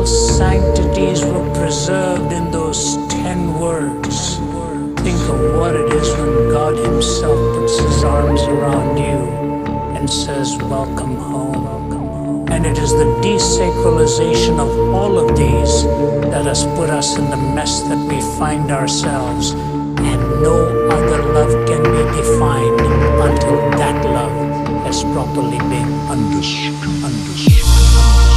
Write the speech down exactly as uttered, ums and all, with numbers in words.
all sanctities were preserved in those ten words. Think of what it is when God Himself puts His arms around you and says, welcome home. And it is the desacralization of all of these that has put us in the mess that we find ourselves. And no other love can be defined until that love has properly been understood. understood.